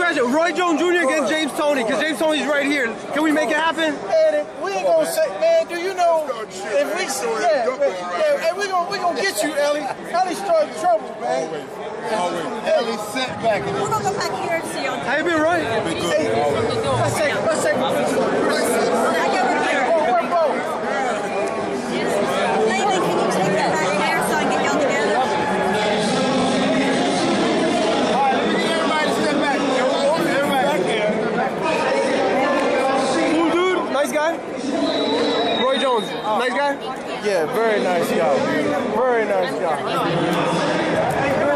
congratulations. Roy Jones Jr. against James Toney, because James Toney's right here. Can we make it happen? And we ain't gonna say, man, do you know if we and we gonna get you, Ellie. Ellie started trouble, man. Always. Ellie set back. We're gonna go back here and see you. How you been, Roy? Been good. Hey, let's take I get over here. Lately, can you take that back there so I can get y'all together? Alright, let me get everybody to step back. Everybody. Cool dude, nice guy. Roy Jones, nice guy. Yeah, very nice guy. Very nice guy.